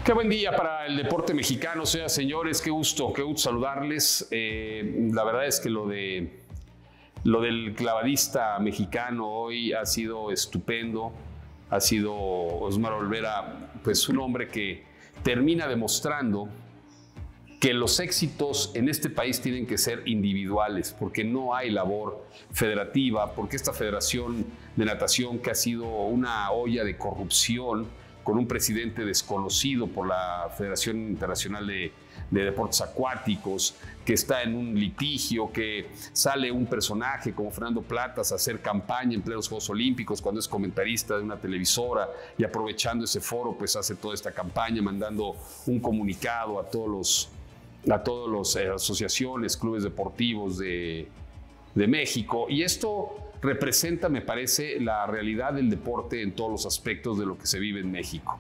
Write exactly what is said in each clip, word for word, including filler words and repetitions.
Qué buen día para el deporte mexicano, señoras y señores, qué gusto, qué gusto saludarles. Eh, la verdad es que lo, de, lo del clavadista mexicano hoy ha sido estupendo, ha sido Osmar Olvera, pues un hombre que termina demostrando que los éxitos en este país tienen que ser individuales, porque no hay labor federativa, porque esta federación de natación que ha sido una olla de corrupción, con un presidente desconocido por la Federación Internacional de, de Deportes Acuáticos, que está en un litigio, que sale un personaje como Fernando Platas a hacer campaña en plenos Juegos Olímpicos cuando es comentarista de una televisora y aprovechando ese foro pues hace toda esta campaña mandando un comunicado a todos los, a todos los eh, asociaciones, clubes deportivos de, de México. Y esto representa, me parece, la realidad del deporte en todos los aspectos de lo que se vive en México.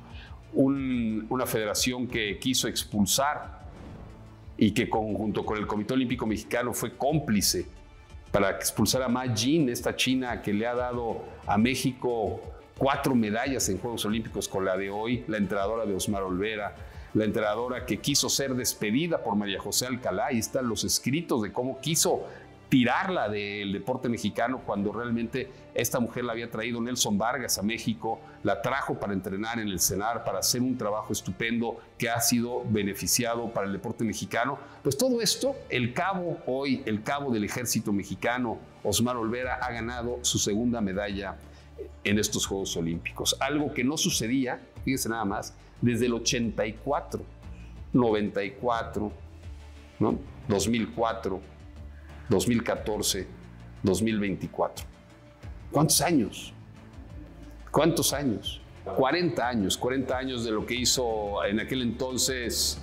Un, una federación que quiso expulsar y que junto con el Comité Olímpico Mexicano fue cómplice para expulsar a Ma Jin, esta china que le ha dado a México cuatro medallas en Juegos Olímpicos con la de hoy, la entrenadora de Osmar Olvera, la entrenadora que quiso ser despedida por María José Alcalá. Ahí están los escritos de cómo quiso tirarla del deporte mexicano cuando realmente esta mujer la había traído Nelson Vargas a México, la trajo para entrenar en el CENAR, para hacer un trabajo estupendo que ha sido beneficiado para el deporte mexicano. Pues todo esto, el cabo hoy, el cabo del ejército mexicano, Osmar Olvera, ha ganado su segunda medalla en estos Juegos Olímpicos. Algo que no sucedía, fíjense nada más, desde el ochenta y cuatro, noventa y cuatro, ¿no? dos mil cuatro, dos mil catorce, dos mil veinticuatro. ¿Cuántos años? ¿Cuántos años? cuarenta años, cuarenta años de lo que hizo en aquel entonces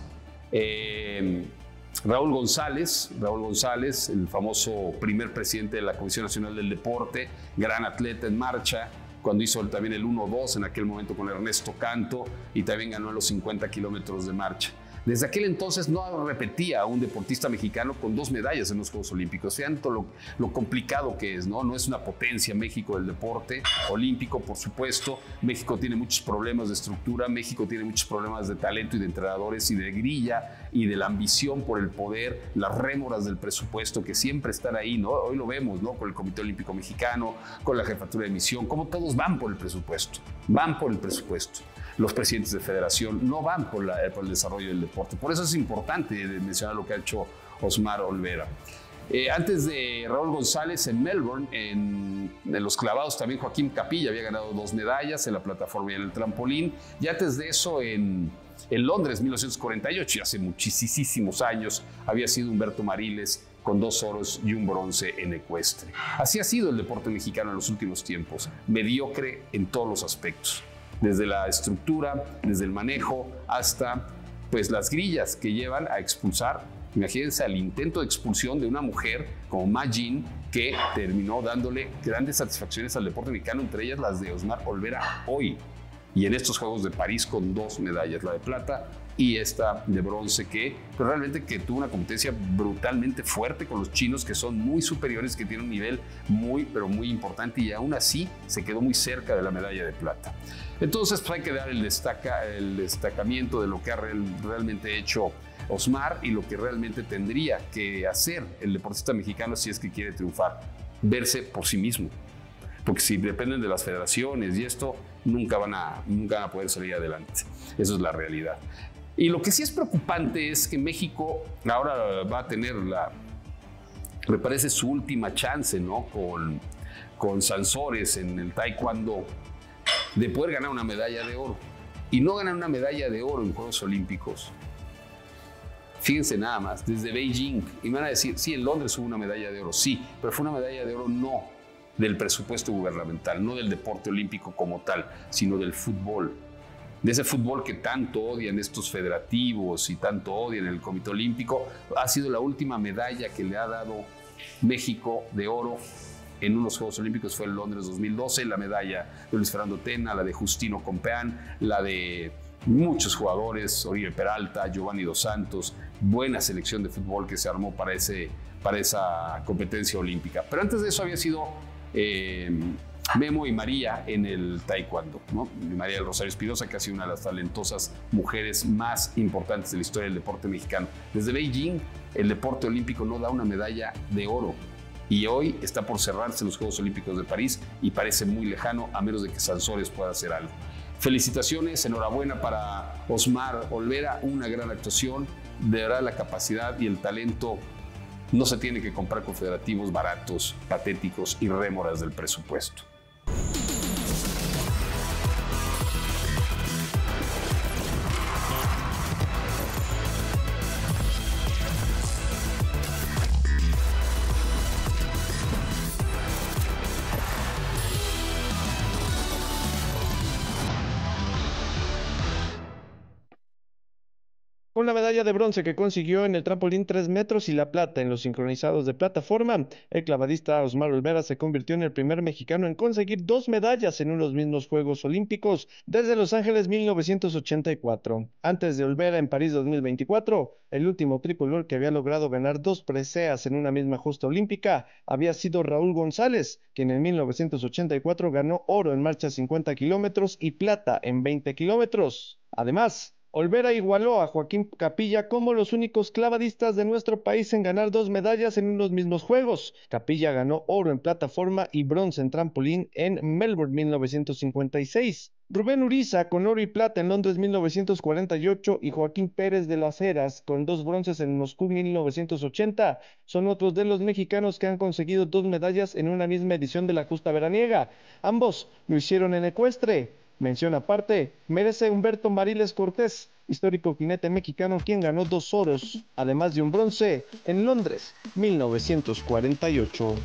eh, Raúl González, Raúl González, el famoso primer presidente de la Comisión Nacional del Deporte, gran atleta en marcha, cuando hizo también el uno dos en aquel momento con Ernesto Canto y también ganó los cincuenta kilómetros de marcha. Desde aquel entonces no repetía a un deportista mexicano con dos medallas en los Juegos Olímpicos. Vean todo lo, lo complicado que es, ¿no? No es una potencia México del deporte olímpico, por supuesto. México tiene muchos problemas de estructura, México tiene muchos problemas de talento y de entrenadores y de grilla y de la ambición por el poder, las rémoras del presupuesto que siempre están ahí, ¿no? Hoy lo vemos, ¿no? Con el Comité Olímpico Mexicano, con la Jefatura de Misión, como todos van por el presupuesto, van por el presupuesto. Los presidentes de federación no van por, la, por el desarrollo del deporte. Por eso es importante mencionar lo que ha hecho Osmar Olvera. Eh, antes de Raúl González en Melbourne, en, en los clavados también Joaquín Capilla había ganado dos medallas en la plataforma y en el trampolín. Y antes de eso en, en Londres, mil novecientos cuarenta y ocho, y hace muchísimos años, había sido Humberto Mariles con dos oros y un bronce en ecuestre. Así ha sido el deporte mexicano en los últimos tiempos, mediocre en todos los aspectos. Desde la estructura, desde el manejo, hasta pues, las grillas que llevan a expulsar. Imagínense al intento de expulsión de una mujer como Ma Jin, que terminó dándole grandes satisfacciones al deporte mexicano, entre ellas las de Osmar Olvera hoy. Y en estos Juegos de París con dos medallas, la de plata y esta de bronce, que pues, realmente que tuvo una competencia brutalmente fuerte con los chinos, que son muy superiores, que tienen un nivel muy, pero muy importante, y aún así se quedó muy cerca de la medalla de plata. Entonces pues, hay que dar el, destaca, el destacamiento de lo que ha real, realmente hecho Osmar y lo que realmente tendría que hacer el deportista mexicano si es que quiere triunfar, verse por sí mismo. Porque si dependen de las federaciones y esto, nunca van a, nunca van a poder salir adelante. Eso es la realidad. Y lo que sí es preocupante es que México ahora va a tener, la, me parece, su última chance, ¿no? Con, con Sansores en el taekwondo, de poder ganar una medalla de oro. Y no ganar una medalla de oro en Juegos Olímpicos. Fíjense nada más, desde Beijing. Y me van a decir, sí, en Londres hubo una medalla de oro, sí, pero fue una medalla de oro no del presupuesto gubernamental, no del deporte olímpico como tal, sino del fútbol. De ese fútbol que tanto odian estos federativos y tanto odian el Comité Olímpico. Ha sido la última medalla que le ha dado México de oro en unos Juegos Olímpicos, fue en Londres dos mil doce, la medalla de Luis Fernando Tena, la de Justino Compeán, la de muchos jugadores, Oribe Peralta, Giovanni Dos Santos, buena selección de fútbol que se armó para, ese, para esa competencia olímpica. Pero antes de eso había sido eh, Memo y María en el taekwondo, ¿no? María del Rosario Espinosa, que ha sido una de las talentosas mujeres más importantes de la historia del deporte mexicano. Desde Beijing, el deporte olímpico no da una medalla de oro. Y hoy está por cerrarse los Juegos Olímpicos de París y parece muy lejano, a menos de que Sansores pueda hacer algo. Felicitaciones, enhorabuena para Osmar Olvera, una gran actuación. De verdad, la capacidad y el talento no se tiene que comprar con federativos baratos, patéticos y rémoras del presupuesto. Con la medalla de bronce que consiguió en el trampolín tres metros y la plata en los sincronizados de plataforma, el clavadista Osmar Olvera se convirtió en el primer mexicano en conseguir dos medallas en unos mismos Juegos Olímpicos desde Los Ángeles mil novecientos ochenta y cuatro. Antes de Olvera en París dos mil veinticuatro, el último tricolor que había logrado ganar dos preseas en una misma justa olímpica había sido Raúl González, quien en mil novecientos ochenta y cuatro ganó oro en marcha cincuenta kilómetros y plata en veinte kilómetros. Además, Olvera igualó a Joaquín Capilla como los únicos clavadistas de nuestro país en ganar dos medallas en unos mismos juegos. Capilla ganó oro en plataforma y bronce en trampolín en Melbourne mil novecientos cincuenta y seis. Rubén Uriza con oro y plata en Londres mil novecientos cuarenta y ocho y Joaquín Pérez de las Heras con dos bronces en Moscú mil novecientos ochenta son otros de los mexicanos que han conseguido dos medallas en una misma edición de la justa veraniega. Ambos lo hicieron en ecuestre. Mención aparte, merece Humberto Mariles Cortés, histórico jinete mexicano quien ganó dos oros, además de un bronce, en Londres, mil novecientos cuarenta y ocho.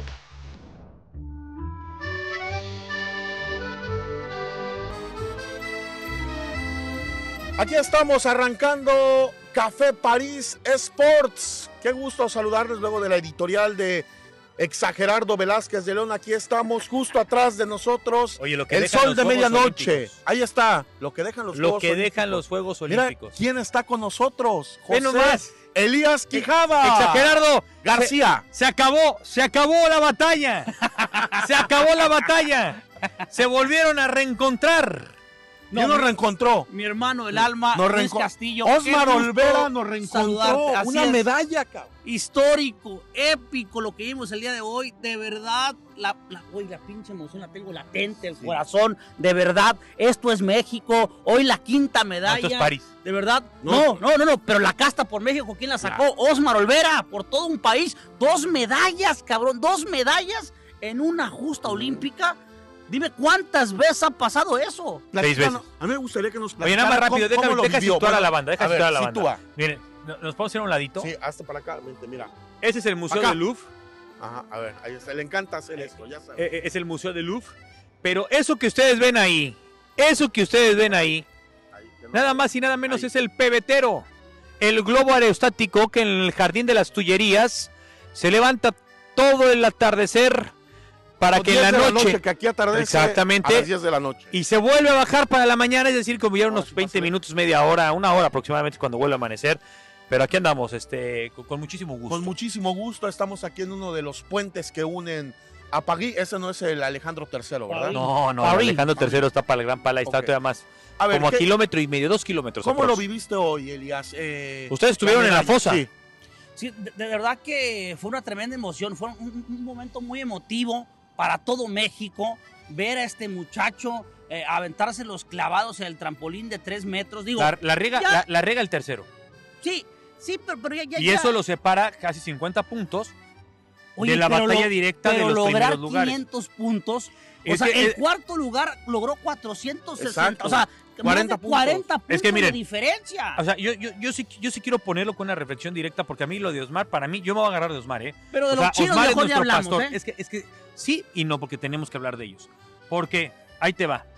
Aquí estamos arrancando Café París Sports. Qué gusto saludarles luego de la editorial de Exagerardo Velázquez de León. Aquí estamos justo atrás de nosotros. Oye, lo que el sol de medianoche. Ahí está, lo que dejan los lo Juegos que Olímpicos. dejan los Juegos Olímpicos. Mira, ¿quién está con nosotros? José Ve nomás. Elías Quijada. Exagerardo García. Se, se acabó, se acabó la batalla. Se acabó la batalla. Se volvieron a reencontrar. No, ¿Quién nos reencontró? Mi hermano, el alma, nos Luis Castillo. Osmar Olvera nos reencontró. Una es. medalla, cabrón. Histórico, épico lo que vimos el día de hoy. De verdad, la, la, hoy la pinche emoción la tengo latente, el sí. corazón. De verdad, esto es México. Hoy la quinta medalla. Esto es París. De verdad, no, no, no, no. Pero la casta por México, ¿quién la sacó? Claro. Osmar Olvera, por todo un país. Dos medallas, cabrón. Dos medallas en una justa olímpica. Dime cuántas veces ha pasado eso. Seis veces. A mí me gustaría que nos Oye, nada más rápido, cómo, deja, cómo deja situar a la banda, deja a situar ver, a la sitúa. banda. Miren, ¿nos podemos ir a un ladito? Sí, hasta para acá, vente, mira. Ese es el Museo Acá. del Louvre. Ajá, a ver, ahí está, le encanta hacer esto, ya sabes. Eh, es el Museo del Louvre. Pero eso que ustedes ven ahí, eso que ustedes ven ahí, ahí no nada más y nada menos ahí. Es el pebetero. El globo aerostático que en el Jardín de las Tullerías se levanta todo el atardecer para que en la noche, la noche que aquí atardece exactamente, a las diez de la noche. Y se vuelve a bajar para la mañana, es decir, como ya unos no, veinte minutos, media hora, una hora aproximadamente cuando vuelve a amanecer. Pero aquí andamos, este, con, con muchísimo gusto. Con muchísimo gusto, estamos aquí en uno de los puentes que unen a París. Ese no es el Alejandro tercero, ¿verdad? No, no, el Alejandro tercero está para el Gran Pala, está okay. todavía más. A ver, como ¿qué? a kilómetro y medio, dos kilómetros. ¿Cómo aprox. lo viviste hoy, Elías? Eh, Ustedes estuvieron en la fosa. Sí. Sí, de, de verdad que fue una tremenda emoción, fue un, un momento muy emotivo para todo México, ver a este muchacho eh, aventarse los clavados en el trampolín de tres metros. Digo, la, la, riega, la, la riega el tercero. Sí, sí, pero, pero ya, ya... Y ya. eso lo separa casi cincuenta puntos Oye, de la batalla lo, directa de los primeros lugares. quinientos puntos, o es sea, que, el eh, cuarto lugar logró cuatrocientos sesenta, exacto. o sea, cuarenta más de cuarenta puntos. puntos es que, miren, de diferencia. O sea, yo, yo, yo, sí, yo sí quiero ponerlo con una reflexión directa, porque a mí lo de Osmar, para mí, yo me voy a agarrar de Osmar, ¿eh? Pero de o los sea, chinos Osmar mejor es ya hablamos, pastor. ¿eh? Es que, es que sí y no, porque tenemos que hablar de ellos. Porque, ahí te va.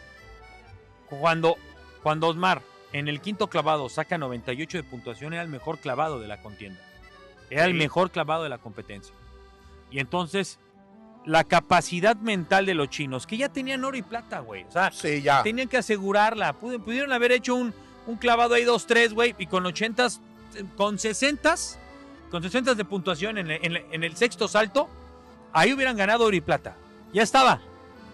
Cuando, cuando Osmar en el quinto clavado saca noventa y ocho de puntuación, era el mejor clavado de la contienda. Era sí. el mejor clavado de la competencia. Y entonces, la capacidad mental de los chinos, que ya tenían oro y plata, güey. O sea, sí, ya. tenían que asegurarla. Pudieron, pudieron haber hecho un, un clavado ahí dos tres, güey, y con ochentas, con sesentas, con sesentas de puntuación en el, en, el, en el sexto salto, ahí hubieran ganado oro y plata. Ya estaba.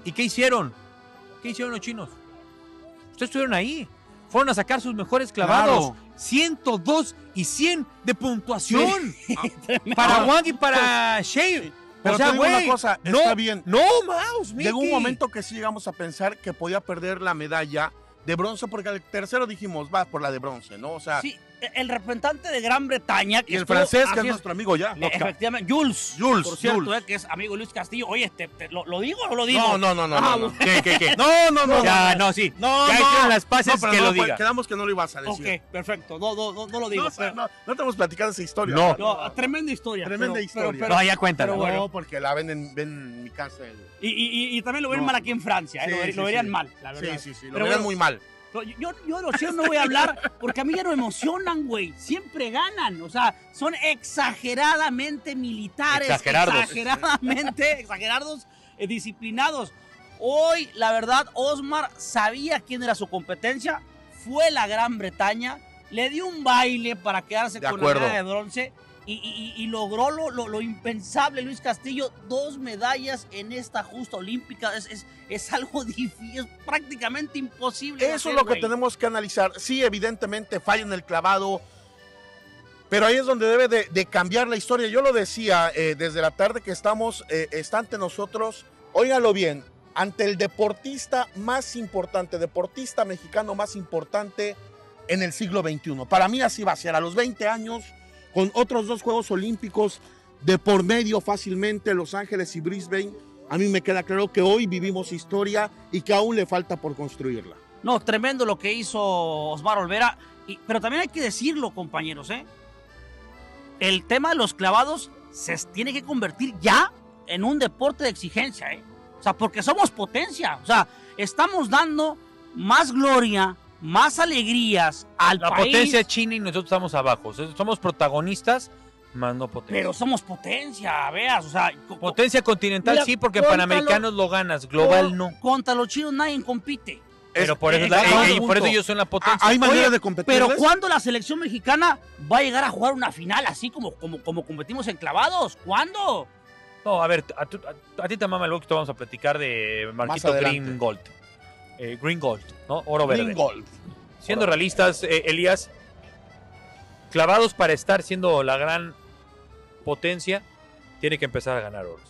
¿Y qué hicieron? ¿Qué hicieron los chinos? Ustedes estuvieron ahí. Fueron a sacar sus mejores clavados. Claro. ciento dos y cien de puntuación. Sí. Para Wang y para Shea. Pero o sea, te digo una güey, cosa, no, está bien. No, Mouse, Llegó un Mickey. momento que sí llegamos a pensar que podía perder la medalla de bronce, porque al tercero dijimos, va por la de bronce, ¿no? O sea, Sí, el representante de Gran Bretaña. Que y el estuvo- francés, que así es nuestro amigo ya. Eh, Efectivamente, Jules. Jules, Por cierto, Jules. eh, que es amigo de Luis Castillo. Oye, te, te- ¿lo, ¿lo digo o no lo digo? No, no, no, no, Ah, no, no. bueno. ¿Qué, qué, qué? No, no, no. Ya, no, no, sí. no, ya no. hicieron las paces, No, pero que no, lo pues, diga. Quedamos que no lo ibas a decir. Ok, perfecto. No, no, no, no lo digo. No, o sea, pero- no, no te hemos platicado esa historia. No. no, tremenda historia. Tremenda pero- historia. pero- pero- No, ya cuéntala. pero bueno. No, porque la ven en, ven en mi casa. el- y, y- y- y también lo ven No. mal aquí en Francia. eh, Sí, lo, ver- sí, lo verían sí. mal, la verdad. Sí, sí, sí. Lo Pero verían bueno, muy mal. Pero Yo, yo de los chinos no voy a hablar porque a mí ya no emocionan, güey. Siempre ganan. O sea, son exageradamente militares. Exagerados. Exageradamente, exagerados, eh, disciplinados. Hoy, la verdad, Osmar sabía quién era su competencia. Fue la Gran Bretaña. Le dio un baile para quedarse De con acuerdo. la medalla de bronce. Y, y- y logró lo, lo- lo impensable, Luis Castillo, dos medallas en esta justa olímpica. Es, es, es algo difícil, es prácticamente imposible. de Eso hacer, es lo que güey. tenemos que analizar. Sí, evidentemente falla en el clavado, pero ahí es donde debe de, de cambiar la historia. Yo lo decía eh, desde la tarde que estamos, eh, está ante nosotros, óigalo bien, ante el deportista más importante, deportista mexicano más importante en el siglo veintiuno. Para mí así va a ser, a los veinte años, con otros dos Juegos Olímpicos de por medio fácilmente, Los Ángeles y Brisbane. A mí me queda claro que hoy vivimos historia y que aún le falta por construirla. No, tremendo lo que hizo Osmar Olvera. Y, pero también hay que decirlo, compañeros, ¿eh? El tema de los clavados se tiene que convertir ya en un deporte de exigencia, ¿eh? O sea, porque somos potencia. O sea, estamos dando más gloria, más alegrías al La país. potencia es China y nosotros estamos abajo. O sea, somos protagonistas, más no potencia. Pero somos potencia, veas. O sea, co- Potencia continental Mira, sí, porque cuéntalo. Panamericanos lo ganas, global co- no. Contra los chinos nadie compite. Pero Es- por eso, eh, es la- acabas eh, de y por punto. eso ellos son la potencia. ¿Hay manera Oye, de competir? Pero ¿cuándo la selección mexicana va a llegar a jugar una final así como, como, como competimos en clavados? ¿Cuándo? No, a ver, a, tu- a- a ti te mama el box, vamos a platicar de Marquito adelante. Green Gold. Eh, Green Gold, ¿no? Oro verde. Green Gold. Siendo realistas, eh, Elías, clavados para estar siendo la gran potencia, tiene que empezar a ganar oros.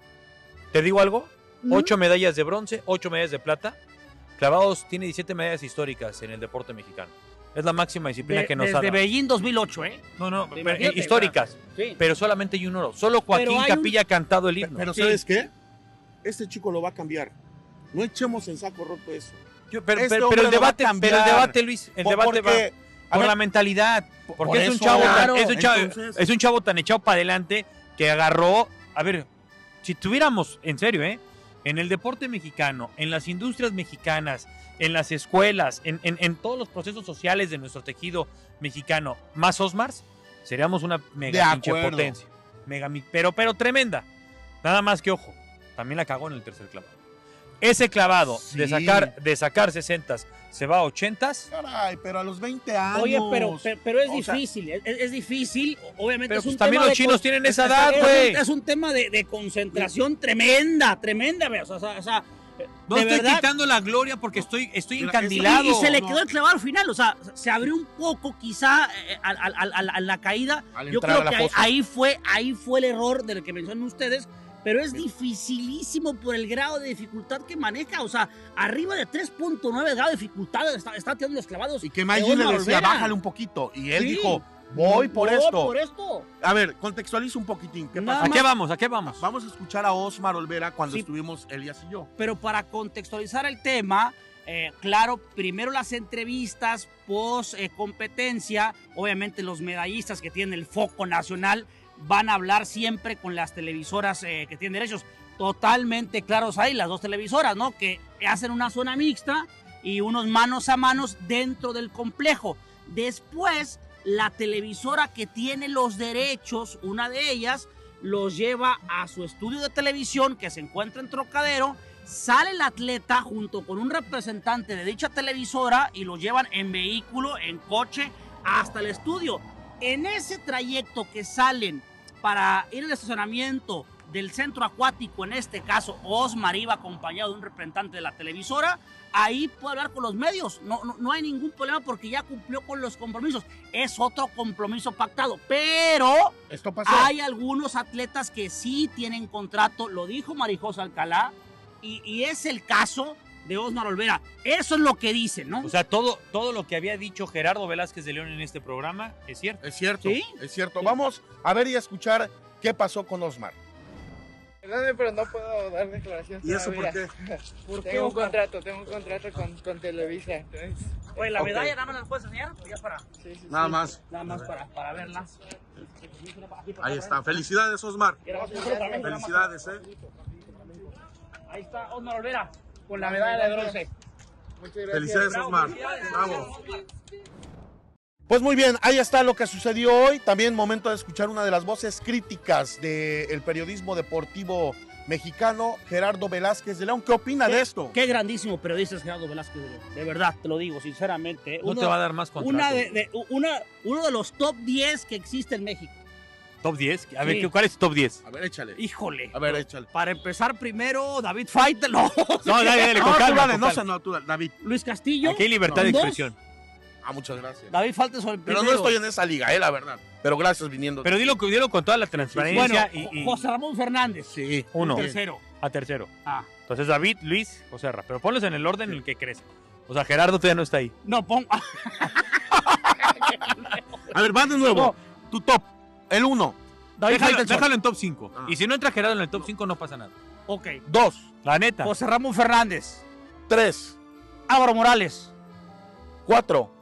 ¿Te digo algo? Ocho medallas de bronce, ocho medallas de plata. Clavados tiene diecisiete medallas históricas en el deporte mexicano. Es la máxima disciplina De- que nos ha desde dado. Beijing dos mil ocho, ¿eh? No, no, pero, eh, Imagínate, históricas. Sí. Pero solamente hay un oro. Solo Joaquín Pero hay un- Capilla ha cantado el himno. Pero Sí. ¿sabes qué? Este chico lo va a cambiar. No echemos en saco roto eso. Yo- pero, este pero- hombre pero el lo va a debate, pero el cambiar. debate, Luis, el Por- debate va porque, a por ver, la mentalidad. Porque por es un eso, chavo, tan- claro, es, un chavo entonces- es un chavo tan echado para adelante que agarró. A ver, si tuviéramos, en serio, ¿eh? En el deporte mexicano, en las industrias mexicanas, en las escuelas, en, en- en todos los procesos sociales de nuestro tejido mexicano, más Osmars, seríamos una mega De pinche acuerdo. potencia. Mega, mi- pero, pero tremenda. Nada más que ojo, también la cagó en el tercer clavado. Ese clavado de Sí. sacar de sacar sesentas se va a ochentas. Caray, pero a los veinte años. Oye, pero, pero, pero es O sea, difícil, es, es difícil. Obviamente Pero es un pues también tema los de chinos con- tienen esa es- edad, es un- güey. Es un tema de, de concentración tremenda, tremenda, ¿ves? O sea, o sea, No de estoy verdad. quitando la gloria porque estoy, estoy Mira, encandilado. Y, y se le no. quedó el clavado al final, o sea, se abrió un poco quizá eh, al- al- al- al- a la caída. Al Yo entrar creo a la que ahí, fosa. ahí fue, ahí fue el error del que mencionan ustedes, pero es dificilísimo por el grado de dificultad que maneja, o sea, arriba de tres punto nueve grado de dificultad está, está tirando los clavados. Y que de Maggi le Osmar decía, Olvera. bájale un poquito. Y él Sí. dijo, voy por Voy esto. por esto. A ver, contextualiza un poquitín. ¿Qué Nada pasa? ¿A qué vamos? ¿A qué vamos? Vamos a escuchar a Osmar Olvera cuando Sí. estuvimos Elías y yo. Pero para contextualizar el tema, eh, claro, primero las entrevistas post eh, competencia, obviamente los medallistas que tienen el foco nacional van a hablar siempre con las televisoras eh, que tienen derechos. Totalmente claros ahí, las dos televisoras, ¿no? Que hacen una zona mixta y unos manos a manos dentro del complejo. Después, la televisora que tiene los derechos, una de ellas, los lleva a su estudio de televisión que se encuentra en Trocadero. Sale el atleta junto con un representante de dicha televisora y lo llevan en vehículo, en coche, hasta el estudio. En ese trayecto que salen para ir al estacionamiento, del centro acuático, en este caso Osmar iba acompañado de un representante de la televisora, ahí puede hablar con los medios, no, no, no hay ningún problema porque ya cumplió con los compromisos, es otro compromiso pactado, pero Esto pasó. hay algunos atletas que sí tienen contrato, lo dijo Marijosa Alcalá, y, y es el caso de Osmar Olvera, eso es lo que dicen, ¿no? O sea, todo, todo lo que había dicho Gerardo Velázquez de León en este programa es cierto. Es cierto, ¿Sí? es cierto. Vamos a ver y a escuchar qué pasó con Osmar. Perdóname, pero no puedo dar declaración. ¿Y eso por todavía. qué? ¿Por qué, Tengo un Osmar? contrato, tengo un contrato con, con Televisa. Entonces, Oye, la Ok. medalla nada más la puedes enseñar, o ya para, sí, sí, Nada sí. más. nada más para, para verla. Ahí está. Felicidades, Osmar. Felicidades, eh. Ahí está Osmar Olvera con la medalla de bronce. Muchas gracias. Felicidades, Osmar. Felicidades. Bravo. Pues muy bien, ahí está lo que sucedió hoy. También momento de escuchar una de las voces críticas del periodismo deportivo mexicano, Gerardo Velázquez de León. ¿Qué opina de esto? Qué grandísimo periodista es Gerardo Velázquez de León. De verdad, te lo digo sinceramente. No Uno- te va a dar más contrato. una de, de- una, uno de los top diez que existe en México. ¿Top diez? A ver, Sí. ¿cuál es tu top diez? A ver, échale. Híjole. A ver, échale. Para empezar primero, David Faitel, no. No, dale, dale, No, con tú calma, dale, con no calma. se no, tú dale, David. Luis Castillo. Aquí hay libertad con de dos. expresión. Ah, muchas gracias. David Faitel sobre el Pero primero. no estoy en esa liga, eh, la verdad. Pero gracias viniendo. Pero dilo, dilo con toda la transparencia Bueno, y, y- José Ramón Fernández. Sí. uno Tercero. a tercero. Ah. Entonces David, Luis, José Ra. Pero ponlos en el orden en el que crees. O sea, Gerardo todavía no está ahí. No, pon. A ver, va de nuevo. Tu top. El uno. David Déjalo, Faitel. déjalo en top cinco. Ah. Y si no entra Gerardo en el top cinco, no pasa nada. Ok. Dos. La neta. José Ramón Fernández. Tres. Álvaro Morales. Cuatro.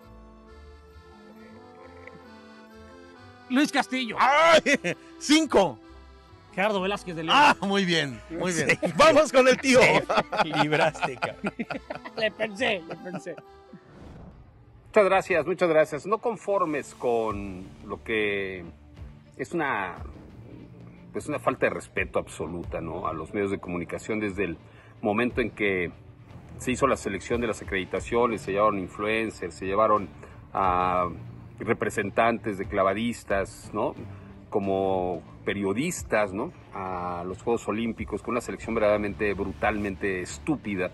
Luis Castillo. ¡Ay! Cinco. Gerardo Velázquez de León. Ah, muy bien, muy bien. Vamos con el tío. Libraste, cabrón. Le pensé, le pensé. Muchas gracias, muchas gracias. No conformes con lo que es una, pues una falta de respeto absoluta, ¿no?, a los medios de comunicación desde el momento en que se hizo la selección de las acreditaciones, se llevaron influencers, se llevaron a representantes de clavadistas, ¿no?, como periodistas, ¿no?, a los Juegos Olímpicos con una selección verdaderamente brutalmente estúpida.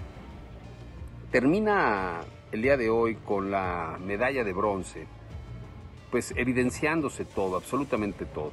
Termina el día de hoy con la medalla de bronce, pues evidenciándose todo, absolutamente todo.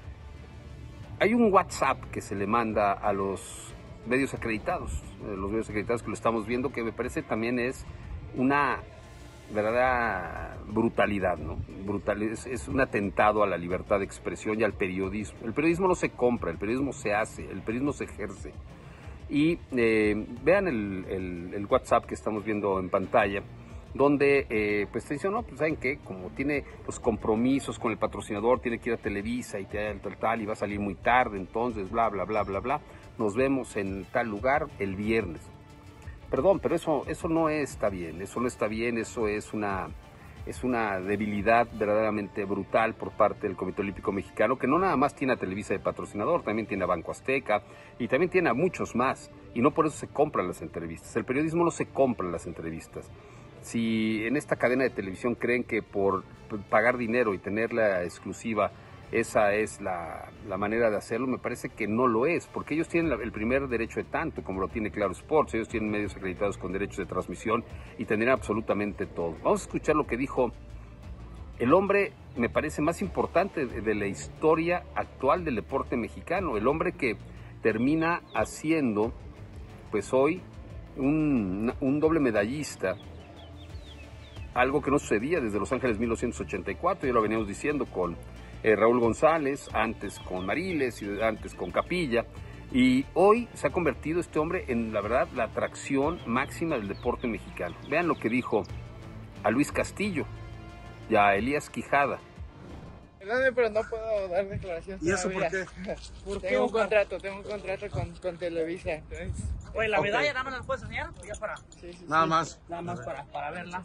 Hay un WhatsApp que se le manda a los medios acreditados, eh, los medios acreditados que lo estamos viendo, que me parece también es una verdadera brutalidad, ¿no? Brutal, es, es un atentado a la libertad de expresión y al periodismo. El periodismo no se compra, el periodismo se hace, el periodismo se ejerce. Y eh, vean el, el, el WhatsApp que estamos viendo en pantalla, donde eh, pues te dicen, no, pues ¿saben qué? Como tiene los compromisos con el patrocinador, tiene que ir a Televisa y tal, tal, tal, y va a salir muy tarde, entonces bla, bla, bla, bla, bla. Nos vemos en tal lugar el viernes. Perdón, pero eso, eso no está bien, eso no está bien, eso es una, es una debilidad verdaderamente brutal por parte del Comité Olímpico Mexicano, que no nada más tiene a Televisa de patrocinador, también tiene a Banco Azteca y también tiene a muchos más, y no por eso se compran las entrevistas. El periodismo no se compra las entrevistas. Si en esta cadena de televisión creen que por pagar dinero y tener la exclusiva, esa es la, la manera de hacerlo, me parece que no lo es, porque ellos tienen la, el primer derecho de tanto, como lo tiene Claro Sports, ellos tienen medios acreditados con derechos de transmisión y tendrían absolutamente todo. Vamos a escuchar lo que dijo el hombre, me parece, más importante de, de la historia actual del deporte mexicano, el hombre que termina haciendo, pues hoy, un, un doble medallista, algo que no sucedía desde Los Ángeles mil novecientos ochenta y cuatro, ya lo veníamos diciendo con eh, Raúl González, antes con Mariles y antes con Capilla, y hoy se ha convertido este hombre en, la verdad, la atracción máxima del deporte mexicano. Vean lo que dijo a Luis Castillo y a Elías Quijada. Perdóname, pero no puedo dar declaración. ¿Y eso por todavía. qué? ¿Por qué, Tengo un Oscar? contrato, tengo un contrato con, con Televisa. Entonces, Oye, la Ok. medalla nada más la puedes enseñar, o ya para, sí, sí, Nada sí. más. nada más para, para verla.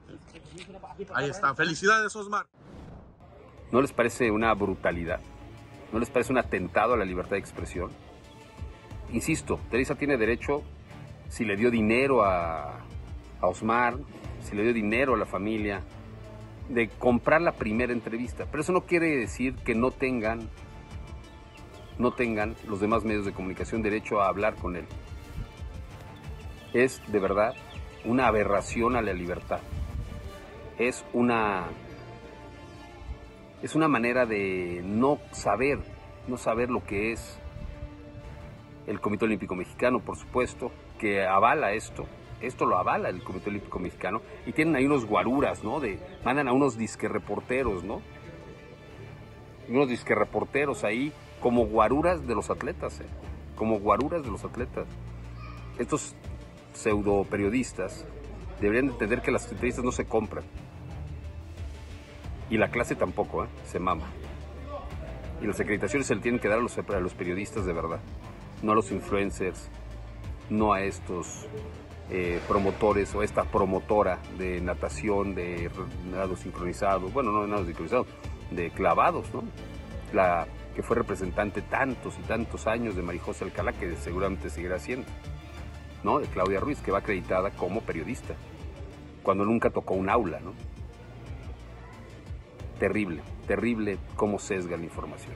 Ahí está. Felicidades, Osmar. ¿No les parece una brutalidad? ¿No les parece un atentado a la libertad de expresión? Insisto, Televisa tiene derecho, si le dio dinero a, a Osmar, si le dio dinero a la familia, de comprar la primera entrevista. Pero eso no quiere decir que no tengan no tengan los demás medios de comunicación derecho a hablar con él. Es de verdad una aberración a la libertad. Es una, es una manera de no saber, no saber lo que es el Comité Olímpico Mexicano, por supuesto, que avala esto. Esto lo avala el Comité Olímpico Mexicano. Y tienen ahí unos guaruras, ¿no? De, mandan a unos disque reporteros, ¿no? Unos disque reporteros ahí como guaruras de los atletas, ¿eh? Como guaruras de los atletas. Estos pseudo periodistas deberían entender que las entrevistas no se compran. Y la clase tampoco, ¿eh? Se mama. Y las acreditaciones se le tienen que dar a los, a los periodistas de verdad, no a los influencers, no a estos eh, promotores o esta promotora de natación, de nado sincronizado, bueno, no de nado sincronizado, de clavados, ¿no? La que fue representante tantos y tantos años de María José Alcalá, que seguramente seguirá siendo, ¿no? De Claudia Ruiz, que va acreditada como periodista, cuando nunca tocó un aula, ¿no? Terrible, terrible cómo sesga la información.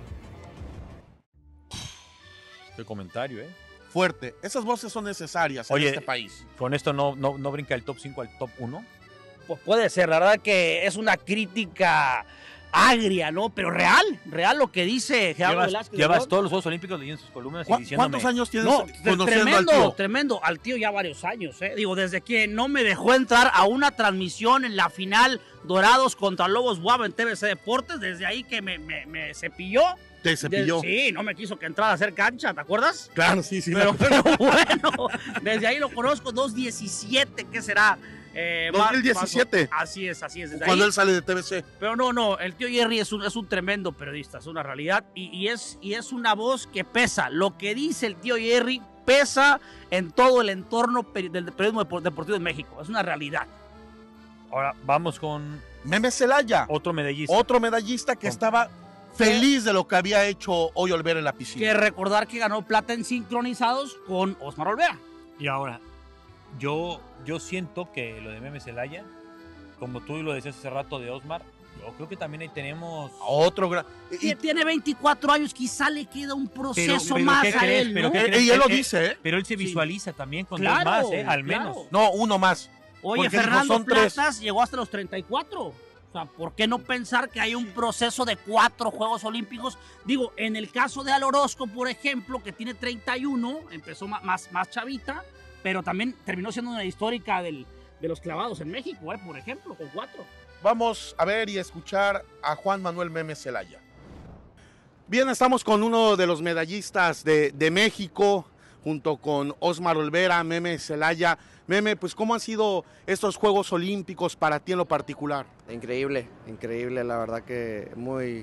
Qué comentario, ¿eh? Fuerte. Esas voces son necesarias Oye, en este país. Con esto no, no, no brinca el top cinco al top uno. Pues puede ser, la verdad que es una crítica agria, ¿no? Pero real, real lo que dice Gerardo Llevas, Velázquez. llevas ¿no? todos los Juegos Olímpicos leyendo sus columnas y ¿Cu- diciéndome... ¿Cuántos años tienes No, conociendo tremendo, al tío? tremendo. Al tío ya varios años, ¿eh? Digo, desde que no me dejó entrar a una transmisión en la final Dorados contra Lobos Buap en T V C Deportes, desde ahí que me, me, me cepilló. Te cepilló. De- sí, no me quiso que entrara a hacer cancha, ¿te acuerdas? Claro, sí, sí. Pero, me- pero bueno, desde ahí lo conozco, dos diecisiete, ¿qué será? Eh, dos mil diecisiete. más- así es, así es. Desde Cuando ahí. él sale de T V C. Pero no, no, el tío Jerry es un, es un tremendo periodista, es una realidad y, y es, y es una voz que pesa. Lo que dice el tío Jerry pesa en todo el entorno peri- del periodismo depor- deportivo en México, es una realidad. Ahora vamos con Meme Celaya. otro medallista. Otro medallista que Con- estaba feliz de lo que había hecho hoy Olvera en la piscina. Que recordar que ganó plata en sincronizados con Osmar Olvera. Y ahora, yo, yo siento que lo de Meme Celaya, como tú lo decías hace rato de Osmar, yo creo que también ahí tenemos... Otro gran. Que tiene veinticuatro años, quizá le queda un proceso pero más ¿qué a crees? él, Pero ¿no? ¿qué Eh, crees? y él lo Eh, dice, ¿eh? Pero él se Sí. visualiza también con Claro, dos más, ¿eh? Al claro. menos. No, uno más. Oye, Porque dijo, Fernando son tres. Platas llegó hasta los treinta y cuatro. O sea, ¿por qué no pensar que hay un proceso de cuatro Juegos Olímpicos? Digo, en el caso de Al Orozco, por ejemplo, que tiene treinta y uno, empezó ma- más, más chavita, pero también terminó siendo una histórica del, de los clavados en México, ¿eh? Por ejemplo, con cuatro. Vamos a ver y escuchar a Juan Manuel Meme Celaya. Bien, estamos con uno de los medallistas de, de México, junto con Osmar Olvera, Meme Celaya. Meme, pues ¿cómo han sido estos Juegos Olímpicos para ti en lo particular? Increíble, increíble, la verdad que muy...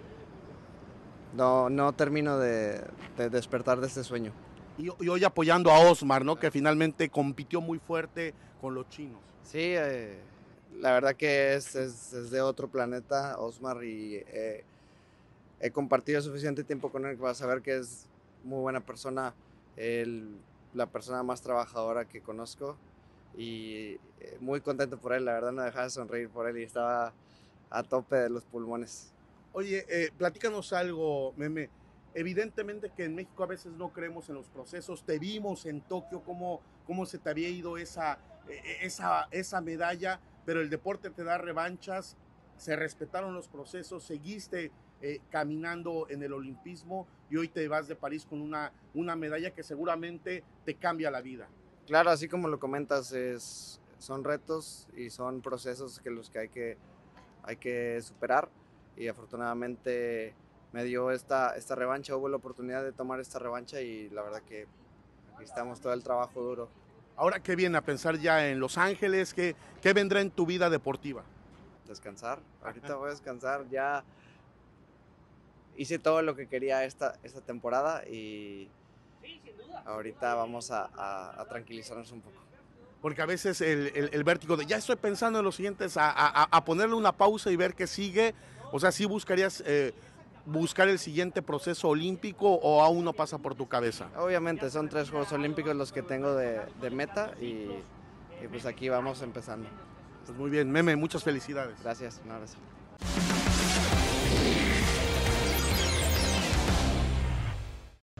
No, no termino de, de despertar de este sueño. Y, y hoy apoyando a Osmar, ¿no? Que finalmente compitió muy fuerte con los chinos. Sí, eh, la verdad que es, es, es de otro planeta, Osmar, y eh, he compartido suficiente tiempo con él para saber que es muy buena persona, él, la persona más trabajadora que conozco, y eh, muy contento por él, la verdad no dejaba de sonreír por él y estaba a tope de los pulmones. Oye, eh, platícanos algo, Meme. Evidentemente que en México a veces no creemos en los procesos. Te vimos en Tokio cómo, cómo se te había ido esa, eh, esa, esa medalla, pero el deporte te da revanchas, se respetaron los procesos, seguiste eh, caminando en el olimpismo y hoy te vas de París con una, una medalla que seguramente te cambia la vida. Claro, así como lo comentas, es, son retos y son procesos que los que hay que, hay que superar, y afortunadamente me dio esta, esta revancha, hubo la oportunidad de tomar esta revancha y la verdad que aquí estamos, todo el trabajo duro. Ahora, ¿qué viene a pensar ya en Los Ángeles? ¿Qué, qué vendrá en tu vida deportiva? Descansar, ahorita voy a descansar, ya hice todo lo que quería esta, esta temporada y ahorita vamos a, a, a tranquilizarnos un poco. Porque a veces el, el, el vértigo de ya estoy pensando en los siguientes, a, a, a ponerle una pausa y ver qué sigue. O sea, ¿sí buscarías eh, buscar el siguiente proceso olímpico o aún no pasa por tu cabeza? Obviamente son tres Juegos Olímpicos los que tengo de, de meta y, y pues aquí vamos empezando. Pues muy bien, Meme, muchas felicidades. Gracias, un abrazo.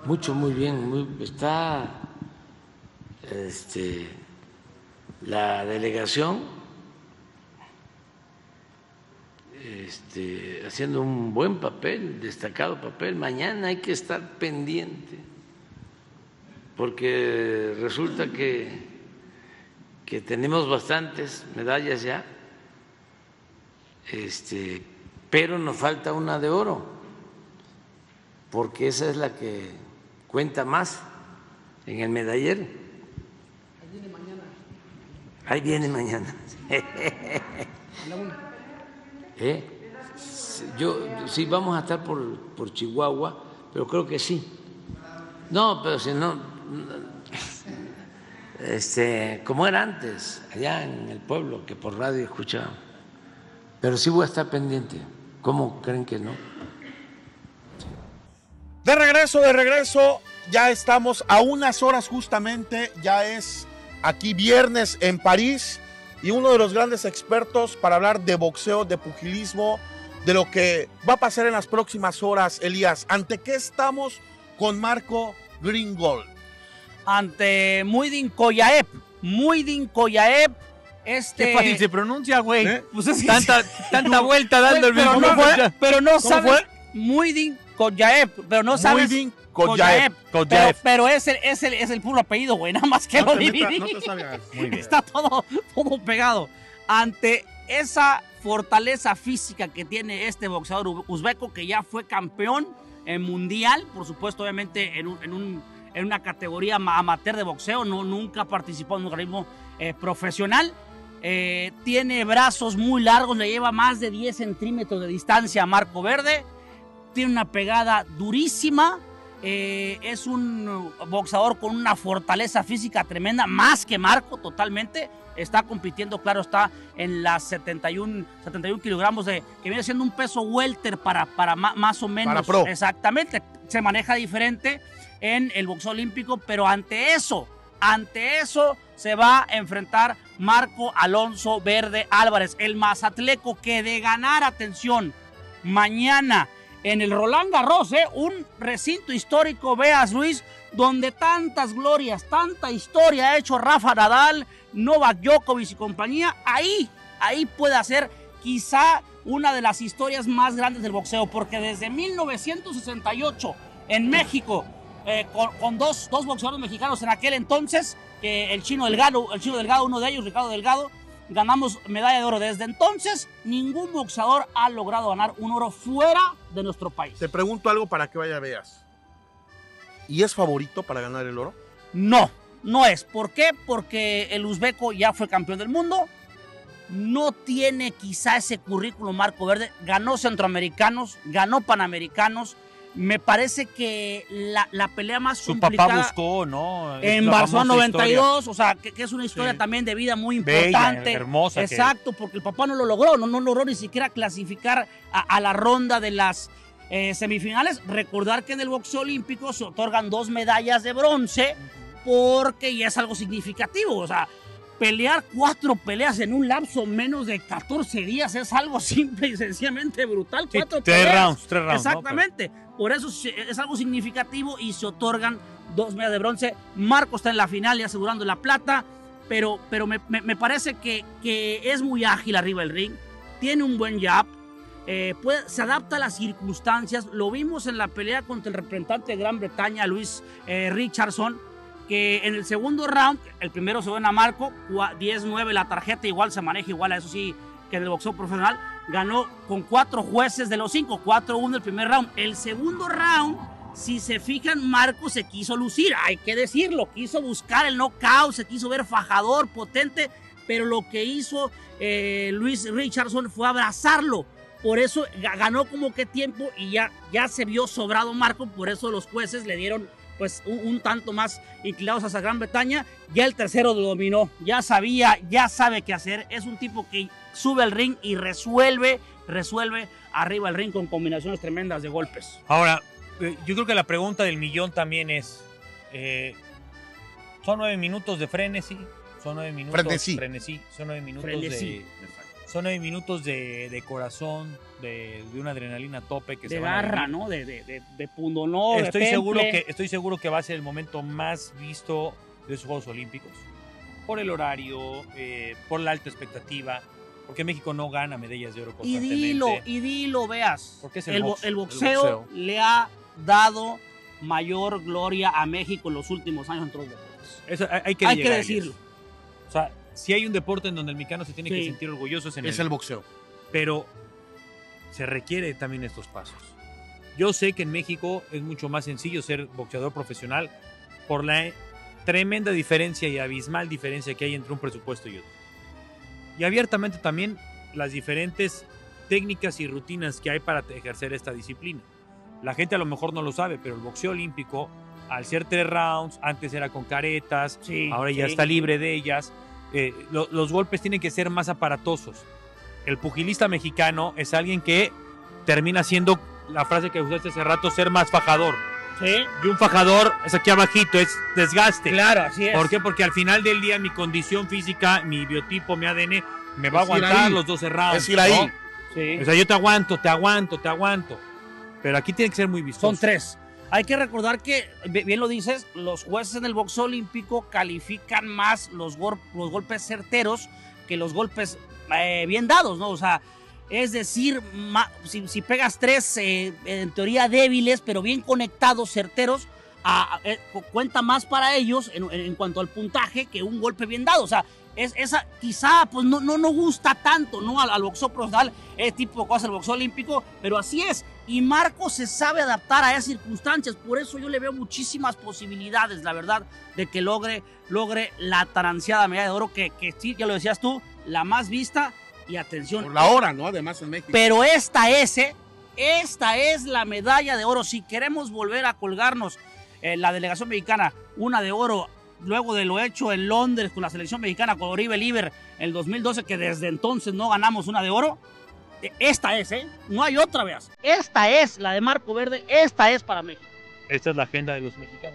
mucho, muy bien. Muy, está este, la delegación este, haciendo un buen papel, destacado papel. Mañana hay que estar pendiente, porque resulta que, que tenemos bastantes medallas ya, este, pero nos falta una de oro, porque esa es la que cuenta más en el medallero. Ahí viene mañana. Ahí viene mañana. ¿Eh? Yo, sí, vamos a estar por, por Chihuahua, pero creo que sí. No, pero si no, este, como era antes, allá en el pueblo, que por radio escuchaba. Pero sí voy a estar pendiente. ¿Cómo creen que no? De regreso, de regreso, ya estamos a unas horas justamente, ya es aquí viernes en París, y uno de los grandes expertos para hablar de boxeo, de pugilismo, de lo que va a pasar en las próximas horas. Elías, ¿ante qué estamos con Marco Gringold? Ante Muidin Koyaev. Muidin Koyaev. Este... Qué fácil se pronuncia, güey. ¿Eh? Pues es tanta, tanta vuelta dando el pero, mismo. no, fue, pero no ¿Cómo sabes. fue? Muidin Koyaev. Pero no sabes. Muidin Koyaev. Pero, pero es, el, es, el, es el puro apellido, güey. Nada más que No lo te metas, dividí. no te sabías. Muy bien. Está todo, todo pegado. Ante esa fortaleza física que tiene este boxeador uzbeco, que ya fue campeón en mundial, por supuesto, obviamente en, un, en, un, en una categoría amateur de boxeo, no, nunca participó en un organismo eh, profesional. Eh, tiene brazos muy largos, le lleva más de diez centímetros de distancia a Marco Verde. Tiene una pegada durísima. Eh, es un boxeador con una fortaleza física tremenda, más que Marco, totalmente. Está compitiendo, claro, está en las setenta y uno kilogramos, de, que viene siendo un peso welter para, para ma, más o menos. Para pro. Exactamente, se maneja diferente en el boxeo olímpico, pero ante eso, ante eso se va a enfrentar Marco Alonso Verde Álvarez, el mazatleco, que de ganar, atención, mañana en el Roland Garros, ¿eh? Un recinto histórico, veas, Luis, donde tantas glorias, tanta historia ha hecho Rafa Nadal, Novak Djokovic y compañía. Ahí, ahí puede hacer quizá una de las historias más grandes del boxeo, porque desde mil novecientos sesenta y ocho en México, eh, con, con dos, dos boxeadores mexicanos en aquel entonces, que el Chino Delgado, el Chino Delgado, uno de ellos, Ricardo Delgado, ganamos medalla de oro. Desde entonces, ningún boxeador ha logrado ganar un oro fuera de nuestro país. Te pregunto algo para que vaya veas. ¿Y es favorito para ganar el oro? No, no es. ¿Por qué? Porque el uzbeco ya fue campeón del mundo. No tiene quizá ese currículum Marco Verde. Ganó centroamericanos, ganó panamericanos. Me parece que la, la pelea más Su complicada... papá buscó, ¿no? Es En la Barcelona famosa noventa y dos, historia. o sea, que, que es una historia Sí. también de vida muy Bella, importante. hermosa. que- Exacto, porque el papá no lo logró, no, no logró ni siquiera clasificar a, a la ronda de las eh, semifinales. Recordar que en el boxeo olímpico se otorgan dos medallas de bronce, porque ya es algo significativo, o sea, pelear cuatro peleas en un lapso menos de catorce días es algo simple y sencillamente brutal. Sí, Cuatro tres peleas. rounds, tres rounds. ¿no? Exactamente. Por eso es algo significativo y se otorgan dos medallas de bronce. Marco está en la final y asegurando la plata, pero, pero me, me, me parece que, que es muy ágil arriba del ring, tiene un buen jab, eh, puede, se adapta a las circunstancias. Lo vimos en la pelea contra el representante de Gran Bretaña, Luis eh, Richardson, que en el segundo round, el primero se gana Marco, diez nueve la tarjeta, igual se maneja igual a eso sí que en el boxeo profesional, ganó con cuatro jueces de los cinco, cuatro uno el primer round. El segundo round, si se fijan, Marco se quiso lucir, hay que decirlo, quiso buscar el knockout, se quiso ver fajador, potente, pero lo que hizo eh, Luis Richardson fue abrazarlo. Por eso ganó como que tiempo y ya, ya se vio sobrado Marco, por eso los jueces le dieron pues un, un tanto más inclinados hacia Gran Bretaña. Ya el tercero lo dominó, ya sabía, ya sabe qué hacer. Es un tipo que sube al ring y resuelve, resuelve arriba del ring con combinaciones tremendas de golpes. Ahora, eh, yo creo que la pregunta del millón también es, eh, son nueve minutos de frenesí, son nueve minutos Frenesí. frenesí, son nueve minutos Frenesí. de Son nueve minutos de, de corazón, de, de una adrenalina a tope que de se van a garra, vivir. ¿no? De, de, de, de pundonor, Estoy de seguro, temple. que, estoy seguro que va a ser el momento más visto de esos Juegos Olímpicos. Por el horario, eh, por la alta expectativa, porque México no gana medallas de oro Y constantemente. dilo, y dilo, veas. Porque es el el, bo- box, el el boxeo boxeo. le ha dado mayor gloria a México en los últimos años en todos los deportes. Eso hay, hay que, Hay que llegarles. decirlo. O sea, si hay un deporte en donde el mexicano se tiene Sí. que sentir orgulloso es en Es el el boxeo. pero se requiere también estos pasos. Yo sé que en México es mucho más sencillo ser boxeador profesional por la tremenda diferencia y abismal diferencia que hay entre un presupuesto y otro. Y abiertamente también las diferentes técnicas y rutinas que hay para ejercer esta disciplina. La gente a lo mejor no lo sabe, pero el boxeo olímpico, al ser tres rounds, antes era con caretas, Sí, ahora ya sí. está libre de ellas, eh, lo- los golpes tienen que ser más aparatosos. El pugilista mexicano es alguien que termina siendo, la frase que usaste hace rato, ser más fajador. Sí, Y un fajador es aquí abajito, es desgaste. claro, así es. ¿Por qué? Porque al final del día mi condición física, mi biotipo, mi A D N, me va a Es ir aguantar ahí. los doce rounds. Es ir ahí. ¿no? Sí. O sea, yo te aguanto, te aguanto, te aguanto. Pero aquí tiene que ser muy vistoso. Son tres. Hay que recordar que, bi- bien lo dices, los jueces en el boxeo olímpico califican más los, gor- los golpes certeros que los golpes eh, bien dados, ¿no? O sea, es decir, ma- si, si pegas tres, eh, en teoría débiles, pero bien conectados, certeros, a- a- eh, cu- cuenta más para ellos en, en cuanto al puntaje que un golpe bien dado. O sea, es, esa quizá pues no, no, no gusta tanto, ¿no? Al, al boxeo profesional, ese tipo de cosas, el boxeo olímpico, pero así es. Y Marco se sabe adaptar a esas circunstancias, por eso yo le veo muchísimas posibilidades, la verdad, de que logre, logre la tan ansiada medalla de oro, que, que sí, ya lo decías tú, la más vista, y atención. Por la hora, ¿no? Además en México. Pero esta es, ¿eh? Esta es la medalla de oro. Si queremos volver a colgarnos eh, la delegación mexicana, una de oro, luego de lo hecho en Londres con la selección mexicana, con Oribe Liber en el dos mil doce, que desde entonces no ganamos una de oro, eh, esta es, ¿eh? No hay otra, veas. Esta es la de Marco Verde, esta es para México. Esta es la agenda de los mexicanos.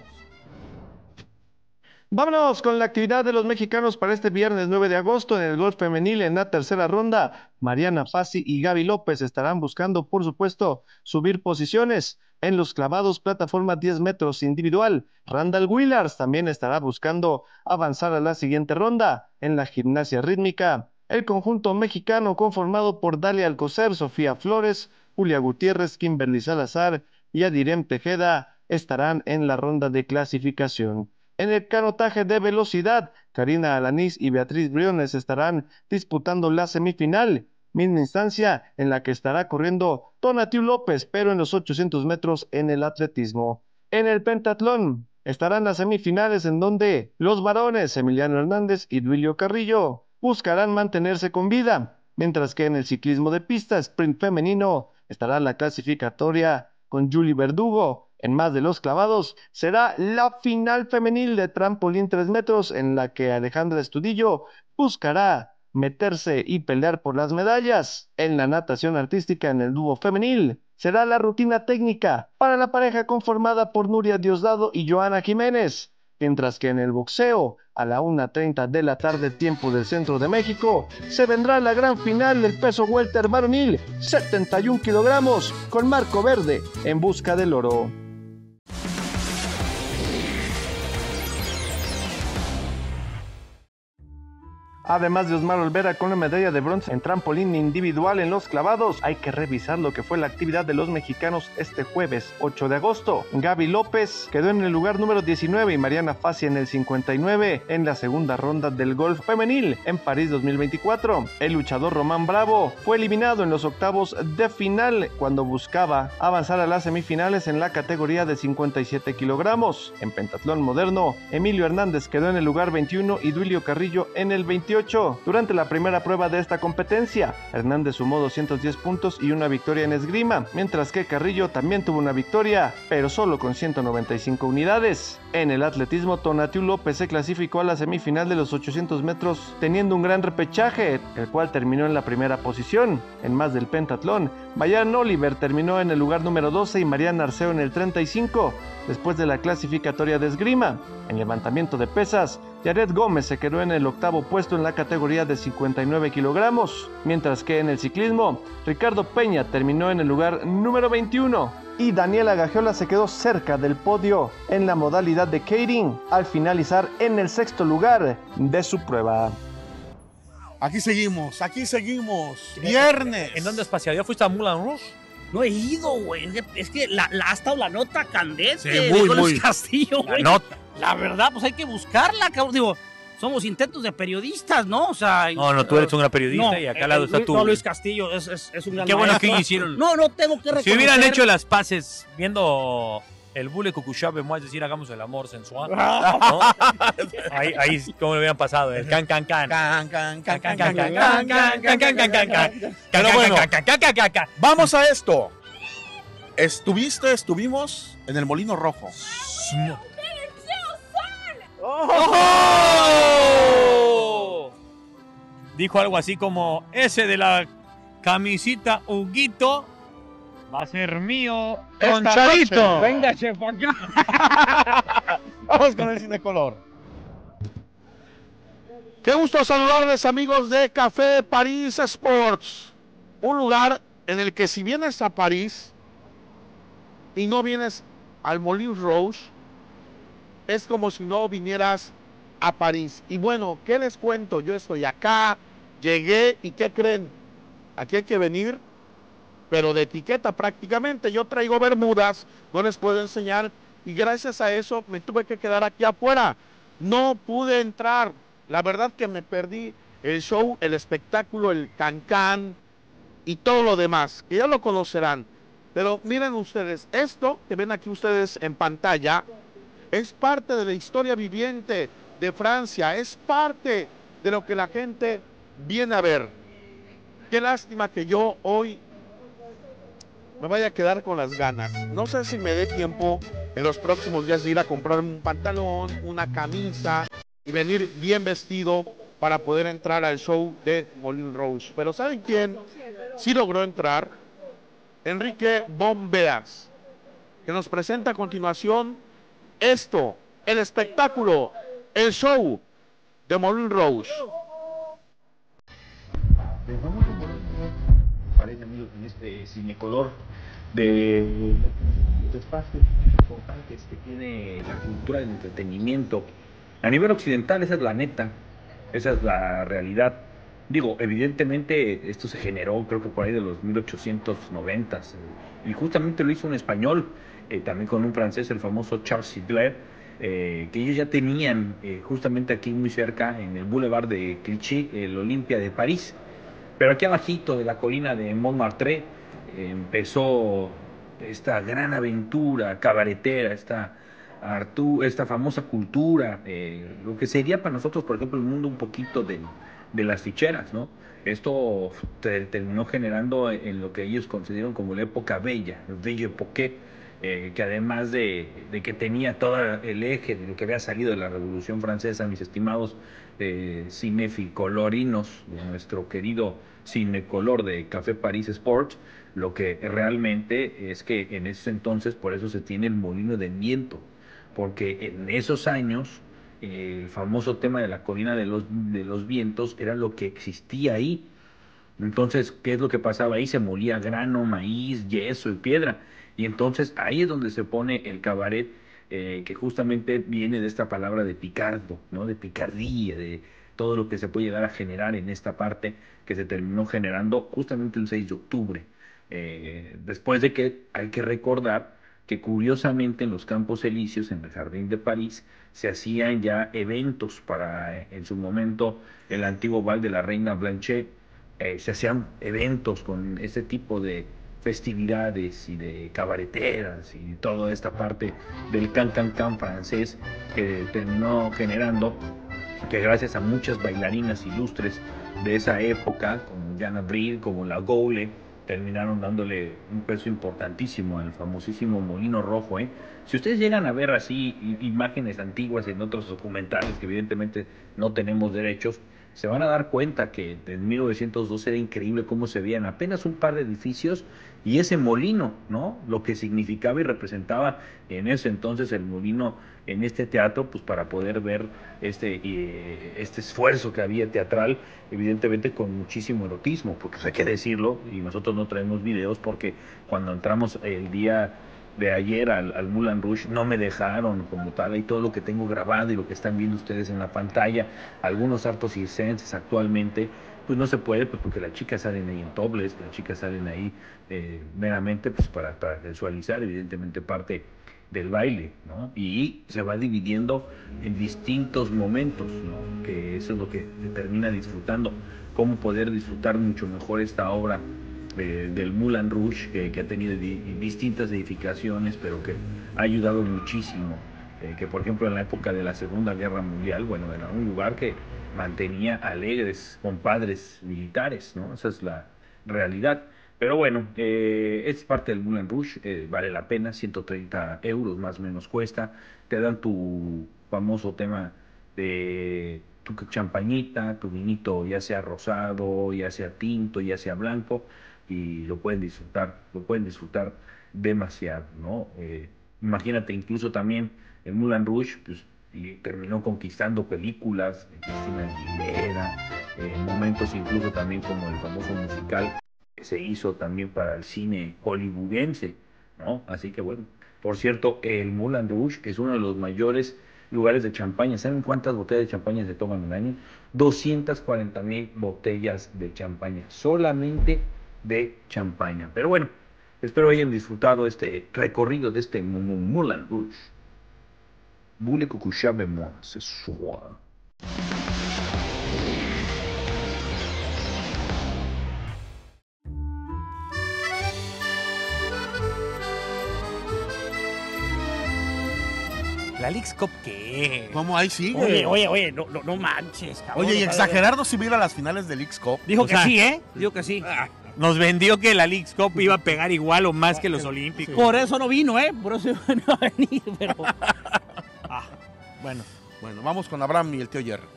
Vámonos con la actividad de los mexicanos para este viernes nueve de agosto en el golf femenil. En la tercera ronda, Mariana Fassi y Gaby López estarán buscando, por supuesto, subir posiciones. En los clavados plataforma diez metros individual, Randall Willars también estará buscando avanzar a la siguiente ronda. En la gimnasia rítmica, el conjunto mexicano conformado por Dalia Alcocer, Sofía Flores, Julia Gutiérrez, Kimberly Salazar y Adirem Tejeda estarán en la ronda de clasificación. En el canotaje de velocidad, Karina Alanís y Beatriz Briones estarán disputando la semifinal, misma instancia en la que estará corriendo Tonatiuh López, pero en los ochocientos metros en el atletismo. En el pentatlón estarán las semifinales en donde los varones Emiliano Hernández y Duilio Carrillo buscarán mantenerse con vida, mientras que en el ciclismo de pista sprint femenino estará la clasificatoria con Julie Verdugo. En más de los clavados, será la final femenil de trampolín tres metros en la que Alejandra Estudillo buscará meterse y pelear por las medallas. En la natación artística en el dúo femenil, será la rutina técnica para la pareja conformada por Nuria Diosdado y Joana Jiménez. Mientras que en el boxeo, a la una treinta de la tarde tiempo del centro de México, se vendrá la gran final del peso welter varonil, setenta y un kilogramos, con Marco Verde en busca del oro. Además de Osmar Olvera con la medalla de bronce en trampolín individual en los clavados, hay que revisar lo que fue la actividad de los mexicanos este jueves ocho de agosto. Gaby López quedó en el lugar número diecinueve y Mariana Fassi en el cincuenta y nueve en la segunda ronda del golf femenil en París dos mil veinticuatro. El luchador Román Bravo fue eliminado en los octavos de final cuando buscaba avanzar a las semifinales en la categoría de cincuenta y siete kilogramos. En pentatlón moderno, Emilio Hernández quedó en el lugar veintiuno y Duilio Carrillo en el veintiocho. Durante la primera prueba de esta competencia, Hernández sumó doscientos diez puntos y una victoria en esgrima, mientras que Carrillo también tuvo una victoria, pero solo con ciento noventa y cinco unidades. En el atletismo, Tonatiuh López se clasificó a la semifinal de los ochocientos metros teniendo un gran repechaje, el cual terminó en la primera posición. En más del pentatlón, Bayern Oliver terminó en el lugar número doce y Mariana Arceo en el treinta y cinco, después de la clasificatoria de esgrima. En levantamiento de pesas, Yaret Gómez se quedó en el octavo puesto en la categoría de cincuenta y nueve kilogramos, mientras que en el ciclismo, Ricardo Peña terminó en el lugar número veintiuno y Daniela Gagiola se quedó cerca del podio en la modalidad de Keirin al finalizar en el sexto lugar de su prueba. Aquí seguimos, aquí seguimos. Viernes. ¿En dónde has paseado? ¿Ya fuiste a Moulin Rouge? No he ido, güey. Es que, es que la, la, ha estado la nota candente Sí, de muy, Nicolás muy. Castillo, La güey. nota. La verdad, pues hay que buscarla, cabrón. Digo, somos intentos de periodistas, ¿no? O sea, No, no, tú eres un gran periodista no, y acá eh, al lado está Luis- tú. No, Luis Castillo es, es, es un gran Qué bueno maestro. que hicieron. No, no tengo que reconocer. Si hubieran hecho las paces viendo el Bule Cucuchave, es decir, hagamos el amor sensual, ¿no? Ahí, ahí cómo lo hubieran pasado, el can, can, can. Can, can, can, Can, can, can, can, can, can, can, can, can, can, can. Pero bueno, Can, can, can, can, can. vamos a esto. Estuviste, estuvimos en el Molino Rojo. ¡Oh! Dijo algo así como, ese de la camisita Huguito va a ser mío con Esta Charito. noche. Venga, chef, acá. Vamos con el Cinecolor. Qué gusto saludarles, amigos de Café París Sports. Un lugar en el que si vienes a París y no vienes al Moulin Rouge, es como si no vinieras a París. Y bueno, ¿qué les cuento? Yo estoy acá, llegué y ¿qué creen? Aquí hay que venir, pero de etiqueta prácticamente. Yo traigo bermudas, no les puedo enseñar y gracias a eso me tuve que quedar aquí afuera. No pude entrar. La verdad que me perdí el show, el espectáculo, el cancán y todo lo demás, que ya lo conocerán. Pero miren ustedes, esto que ven aquí ustedes en pantalla es parte de la historia viviente de Francia, es parte de lo que la gente viene a ver. Qué lástima que yo hoy me vaya a quedar con las ganas. No sé si me dé tiempo en los próximos días de ir a comprar un pantalón, una camisa y venir bien vestido para poder entrar al show de Moulin Rouge. Pero ¿saben quién sí logró entrar? Enrique Bombeas, que nos presenta a continuación esto, el espectáculo, el show de Moulin Rouge. Parece, amigos, en este cinecolor de los espacios importantes que tiene la cultura del entretenimiento. A nivel occidental, esa es la neta, esa es la realidad. Digo, evidentemente esto se generó, creo que por ahí de los mil ochocientos noventa, y justamente lo hizo un español, eh, también con un francés, el famoso Charles Sigler, eh, que ellos ya tenían eh, justamente aquí muy cerca, en el Boulevard de Clichy, el Olympia de París. Pero aquí abajito de la colina de Montmartre eh, empezó esta gran aventura cabaretera, esta, Artu, esta famosa cultura, eh, lo que sería para nosotros, por ejemplo, el mundo un poquito de, de las ficheras, ¿no? Esto te, terminó generando en lo que ellos consideran como la época bella, el Belle Époque, eh, que además de, de que tenía todo el eje de lo que había salido de la Revolución Francesa, mis estimados eh, cineficolorinos, de nuestro querido cinecolor de Café París Sports, lo que realmente es que en ese entonces por eso se tiene el molino de viento, porque en esos años eh, el famoso tema de la colina de los, de los vientos era lo que existía ahí. Entonces, ¿qué es lo que pasaba ahí? Se molía grano, maíz, yeso y piedra. Y entonces ahí es donde se pone el cabaret, eh, que justamente viene de esta palabra de picardo, ¿no? De picardía, de todo lo que se puede llegar a generar en esta parte que se terminó generando justamente el seis de octubre. Eh, después de que hay que recordar que curiosamente en los Campos Elíseos, en el Jardín de París, se hacían ya eventos para, eh, en su momento, el antiguo Bal de la Reina Blanche. Eh, se hacían eventos con ese tipo de festividades y de cabareteras y toda esta parte del can can can francés, que terminó generando que gracias a muchas bailarinas ilustres de esa época, como Jeanne Avril, como la Goule, terminaron dándole un peso importantísimo al famosísimo Molino Rojo, ¿eh? Si ustedes llegan a ver así imágenes antiguas en otros documentales, que evidentemente no tenemos derechos, se van a dar cuenta que en mil novecientos dos era increíble cómo se veían apenas un par de edificios y ese molino, ¿no? Lo que significaba y representaba en ese entonces el molino en este teatro, pues para poder ver este, eh, este esfuerzo que había teatral, evidentemente con muchísimo erotismo, porque pues, hay que decirlo, y nosotros no traemos videos porque cuando entramos el día de ayer al, al Moulin Rouge no me dejaron como tal, ahí todo lo que tengo grabado y lo que están viendo ustedes en la pantalla, algunos hartos circenses actualmente, pues no se puede, pues porque las chicas salen ahí en topless, las chicas salen ahí eh, meramente pues para, para visualizar evidentemente parte del baile, ¿no? Y se va dividiendo en distintos momentos, ¿no? Que eso es lo que se termina disfrutando, cómo poder disfrutar mucho mejor esta obra eh, del Moulin Rouge, que, que ha tenido di distintas edificaciones, pero que ha ayudado muchísimo, eh, que por ejemplo en la época de la Segunda Guerra Mundial, bueno, era un lugar que mantenía alegres compadres militares, ¿no? Esa es la realidad. Pero bueno, eh, es parte del Moulin Rouge, eh, vale la pena, ciento treinta euros más o menos cuesta, te dan tu famoso tema de tu champañita, tu vinito ya sea rosado, ya sea tinto, ya sea blanco, y lo pueden disfrutar, lo pueden disfrutar demasiado, ¿no? Eh, imagínate incluso también el Moulin Rouge, pues, y terminó conquistando películas, Cristina Aguilera, eh, momentos incluso también como el famoso musical que se hizo también para el cine hollywoodense, ¿no? Así que bueno, por cierto, el Moulin Rouge es uno de los mayores lugares de champaña. ¿Saben cuántas botellas de champaña se toman en un año? doscientas cuarenta mil botellas de champaña, solamente de champaña. Pero bueno, espero hayan disfrutado este recorrido de este Moulin Rouge. Voulez que coucher avec moi ce soir? ¿La Leagues Cup qué? ¿Cómo ahí sigue? Oye, oye, oye, no, no, no manches, cabrón. Oye, y Exagerardo si mira las finales de Leagues Cup. Dijo O que sea, sí, ¿eh? Dijo que sí. Nos vendió que la Leagues Cup iba a pegar igual o más que los Olímpicos. Por eso no vino, ¿eh? Por eso no va a venir, pero... Ah, bueno. Bueno, vamos con Abraham y el tío Jerry.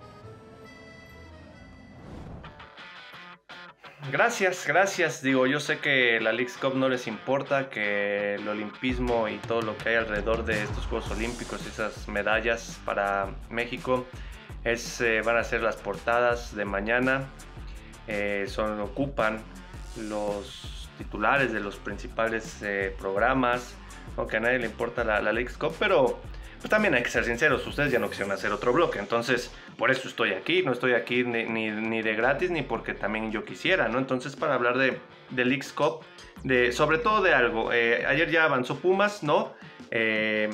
Gracias, gracias. Digo, yo sé que la Leagues Cup no les importa, que el olimpismo y todo lo que hay alrededor de estos Juegos Olímpicos, esas medallas para México, es, eh, van a ser las portadas de mañana. Eh, son, ocupan los titulares de los principales eh, programas, aunque a nadie le importa la, la Leagues Cup, pero pues también hay que ser sinceros, ustedes ya no quisieron hacer otro bloque, entonces por eso estoy aquí, no estoy aquí ni, ni, ni de gratis ni porque también yo quisiera, ¿no? Entonces para hablar de, de Leagues Cup, de, sobre todo de algo, eh, ayer ya avanzó Pumas, ¿no? Eh,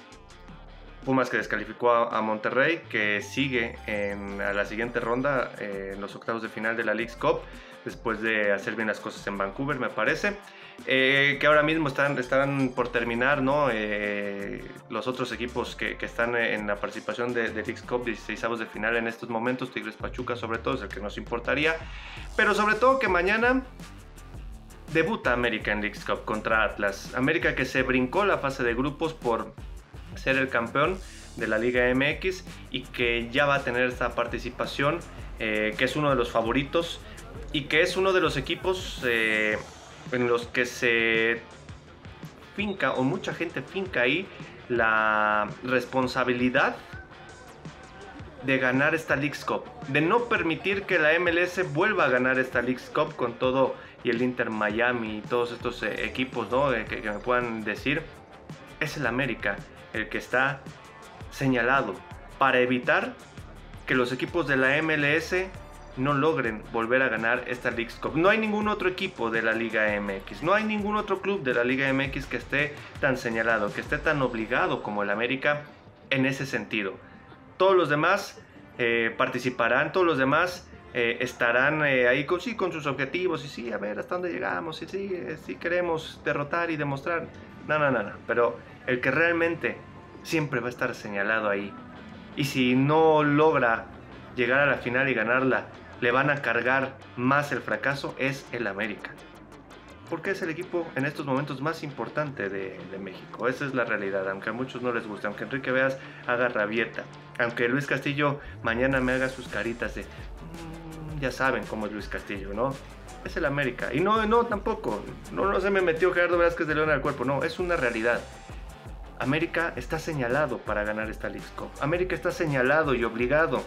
Pumas que descalificó a, a Monterrey, que sigue en a la siguiente ronda, eh, en los octavos de final de la Leagues Cup, después de hacer bien las cosas en Vancouver, me parece. Eh, que ahora mismo están, están por terminar, ¿no? Eh, los otros equipos que, que están en la participación de, de Leagues Cup, dieciseisavos de final en estos momentos, Tigres Pachuca sobre todo, es el que nos importaría. Pero sobre todo que mañana debuta América en Leagues Cup contra Atlas. América que se brincó la fase de grupos por ser el campeón de la Liga M X y que ya va a tener esta participación, eh, que es uno de los favoritos y que es uno de los equipos eh, en los que se finca, o mucha gente finca ahí, la responsabilidad de ganar esta Leagues Cup, de no permitir que la M L S vuelva a ganar esta Leagues Cup con todo y el Inter Miami y todos estos eh, equipos, ¿no? eh, que, que me puedan decir. Es el América el que está señalado para evitar que los equipos de la M L S no logren volver a ganar esta Leagues Cup. No hay ningún otro equipo de la Liga M X, no hay ningún otro club de la Liga M X que esté tan señalado, que esté tan obligado como el América en ese sentido. Todos los demás eh, participarán, todos los demás eh, estarán eh, ahí con, sí, con sus objetivos, y sí, a ver hasta dónde llegamos, y sí, eh, sí queremos derrotar y demostrar. No, no, no, no, pero el que realmente siempre va a estar señalado ahí, y si no logra llegar a la final y ganarla, le van a cargar más el fracaso, es el América. porque es el equipo en estos momentos más importante de, de México. Esa es la realidad, aunque a muchos no les guste, aunque Enrique Veas haga rabieta, aunque Luis Castillo mañana me haga sus caritas de mmm, ya saben cómo es Luis Castillo, ¿no? Es el América. Y no, no, tampoco, no, no se me metió Gerardo Velázquez de León al cuerpo, no, es una realidad. América está señalado para ganar esta Leagues Cup. América está señalado y obligado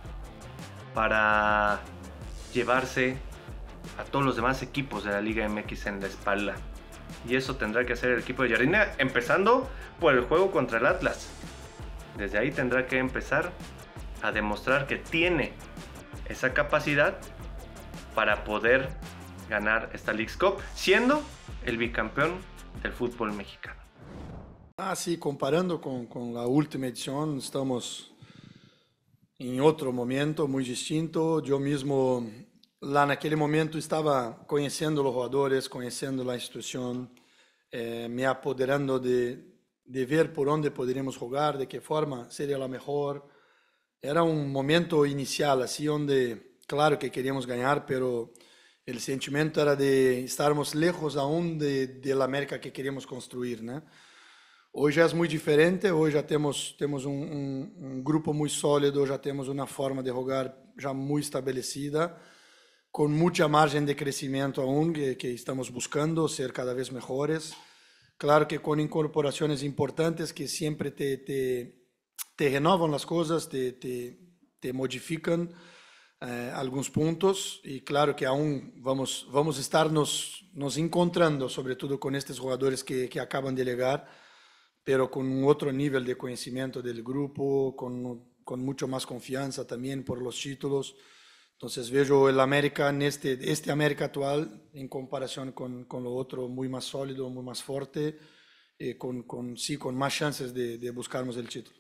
para llevarse a todos los demás equipos de la Liga M X en la espalda. Y eso tendrá que hacer el equipo de Jardine, empezando por el juego contra el Atlas. Desde ahí tendrá que empezar a demostrar que tiene esa capacidad para poder ganar esta Leagues Cup, siendo el bicampeón del fútbol mexicano. Ah, sí, comparando con, con la última edición, estamos en otro momento muy distinto. Yo mismo, lá naquele momento, estaba conhecendo los jugadores, conhecendo la institución, eh, me apoderando de, de ver por dónde podríamos jugar, de qué forma sería la mejor. Era un momento inicial, así, donde, claro que queríamos ganar, pero el sentimiento era de estarmos lejos aún de, de la América que queríamos construir, ¿no? Hoje já é muito diferente, hoje já temos, temos um, um, um grupo muito sólido, já temos uma forma de jogar já muito estabelecida, com muita margem de crescimento aún, que, que estamos buscando ser cada vez melhores. Claro que com incorporações importantes que sempre te, te, te renovam as coisas, te, te, te modificam eh, alguns pontos, e claro que aún vamos, vamos estar nos, nos encontrando, sobretudo com estes jogadores que, que acabam de chegar, pero con otro nivel de conocimiento del grupo, con, con mucho más confianza también por los títulos. Entonces veo el América, en este, este América actual, en comparación con, con lo otro, muy más sólido, muy más fuerte, eh, con, con, sí, con más chances de, de buscarnos el título.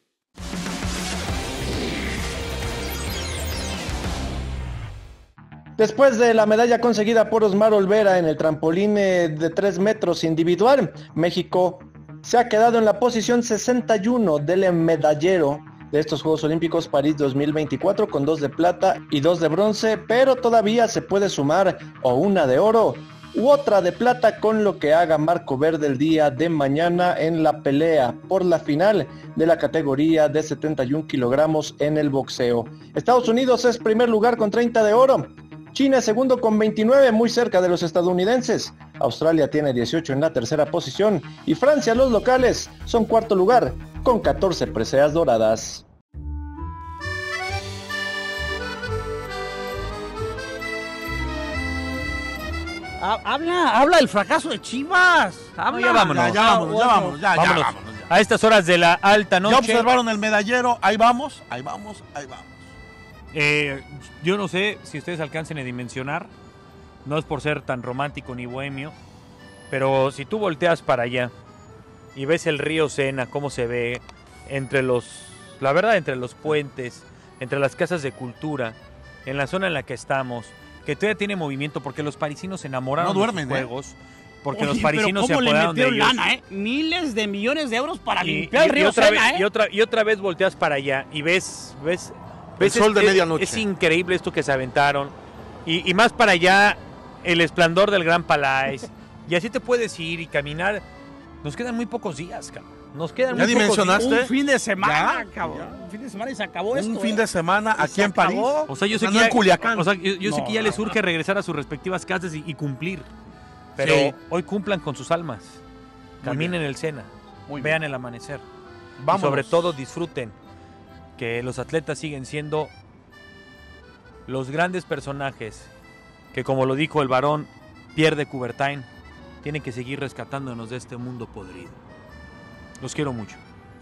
Después de la medalla conseguida por Osmar Olvera en el trampolín de tres metros individual, México se ha quedado en la posición sesenta y uno del medallero de estos Juegos Olímpicos París dos mil veinticuatro, con dos de plata y dos de bronce, pero todavía se puede sumar o una de oro u otra de plata con lo que haga Marco Verde el día de mañana en la pelea por la final de la categoría de setenta y un kilogramos en el boxeo. Estados Unidos es primer lugar con treinta de oro, China es segundo con veintinueve, muy cerca de los estadounidenses. Australia tiene dieciocho en la tercera posición y Francia, los locales, son cuarto lugar con catorce preseas doradas. Habla, habla del fracaso de Chivas. Habla. No, ya vámonos. Ya, ya vámonos, ya vámonos, ya, vámonos. ya vámonos. Ya. A estas horas de la alta noche. Ya observaron el medallero, ahí vamos, ahí vamos, ahí vamos. Eh, yo no sé si ustedes alcancen a dimensionar, no es por ser tan romántico ni bohemio, pero si tú volteas para allá y ves el río Sena, cómo se ve entre los, la verdad, entre los puentes, entre las casas de cultura, en la zona en la que estamos, que todavía tiene movimiento porque los parisinos se enamoraron no duermen, de sus juegos, ¿eh? porque Oye, los parisinos se pero ¿cómo apoderaron le de metieron ellos. lana, eh? Miles de millones de euros para Y- limpiar y- el y río otra Sena, vez, ¿eh? y otra y otra vez volteas para allá y ves ves El ves sol de es- medianoche. Es increíble esto que se aventaron y, y más para allá el esplendor del Gran Palais y así te puedes ir y caminar. Nos quedan muy pocos días, cabrón. Nos quedan ¿Ya muy pocos dimensionaste? días. Un fin de semana, Ya, cabrón. ya. Un fin de semana y se acabó esto. Un fin ¿eh? de semana Y aquí se en París. acabó. O sea, yo sé No, que no ya, en Culiacán. o sea, yo, yo sé No, que ya les no, urge regresar a sus respectivas casas y, y cumplir. Pero Sí. hoy cumplan con sus almas. Muy Caminen el Sena. Muy Vean bien. el amanecer. Vámonos. Y sobre todo disfruten que los atletas siguen siendo los grandes personajes que, como lo dijo el varón Pierre de Coubertin, tienen que seguir rescatándonos de este mundo podrido. Los quiero mucho.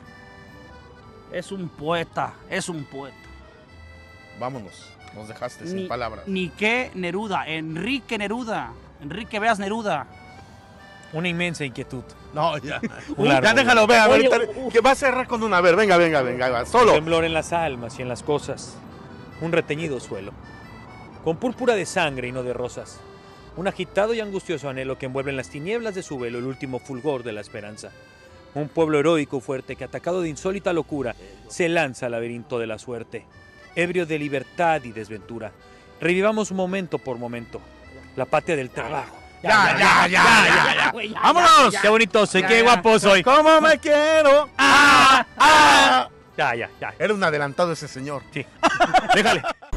Es un poeta, es un poeta. Vámonos. Nos dejaste sin Ni, palabras. ni qué Neruda, Enrique Neruda. Enrique Veas Neruda. Una inmensa inquietud. No, ya. Un largo Ya déjalo, vea, a ver, Oye, ahorita- uf. que va a cerrar con una. A ver, venga, venga, venga, ahí va, Un solo. temblor en las almas y en las cosas. Un reteñido suelo. Con púrpura de sangre y no de rosas. Un agitado y angustioso anhelo que envuelve en las tinieblas de su velo el último fulgor de la esperanza. Un pueblo heroico fuerte que, atacado de insólita locura, se lanza al laberinto de la suerte. Ebrio de libertad y desventura. Revivamos momento por momento. La patria del trabajo, Ya, ya, ya, ya, ya. güey, ya, ¡Vámonos! ya, ¡Qué bonito soy! Ya, ¡Qué ya. guapo soy! ¿Cómo me quiero? Ah, ah. Ya, ya, ya. Era un adelantado ese señor. Sí. Déjale.